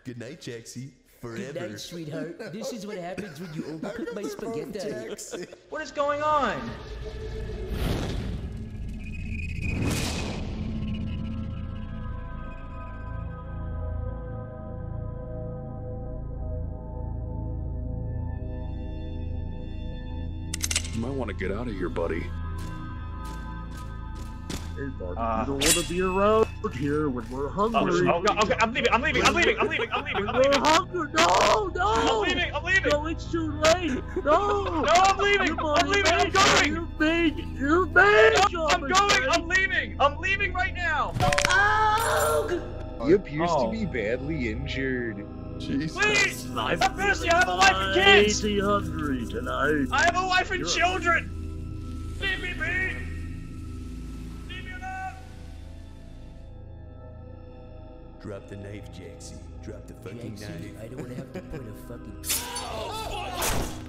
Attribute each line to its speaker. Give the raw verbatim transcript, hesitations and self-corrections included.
Speaker 1: Good night, Jaxxy. Forever.
Speaker 2: Good night, sweetheart. This is what happens when you overcook my spaghetti.
Speaker 3: What is going on?
Speaker 4: You might want to get out of here, buddy.
Speaker 5: Hey, buddy,
Speaker 3: Uh,
Speaker 5: you don't want to be around here when we're hungry.
Speaker 3: Oh, okay, okay, I'm leaving, I'm leaving, I'm leaving, I'm leaving, I'm leaving, I'm
Speaker 5: We're
Speaker 3: leaving.
Speaker 5: hungry. No, no.
Speaker 3: I'm leaving, I'm leaving.
Speaker 5: No, it's too late. No.
Speaker 3: No, I'm leaving,
Speaker 5: You've
Speaker 3: I'm
Speaker 5: already
Speaker 3: leaving, I'm
Speaker 5: made-
Speaker 3: going.
Speaker 5: You've made, you've made
Speaker 3: No,
Speaker 5: your
Speaker 3: I'm going,
Speaker 5: mistake.
Speaker 3: I'm leaving, I'm leaving right now.
Speaker 6: He appears
Speaker 3: Oh.
Speaker 6: to be badly injured.
Speaker 1: Jesus.
Speaker 3: Please,
Speaker 5: I'm
Speaker 3: have mercy, I have a wife and kids.
Speaker 5: Mighty hungry tonight.
Speaker 3: I have a wife and
Speaker 5: You're-
Speaker 3: children. Leave me be. Leave me alone.
Speaker 1: Drop the knife, Jaxxy. Drop the fucking
Speaker 2: Jaxxy,
Speaker 1: knife.
Speaker 2: I don't want to have to point a fucking...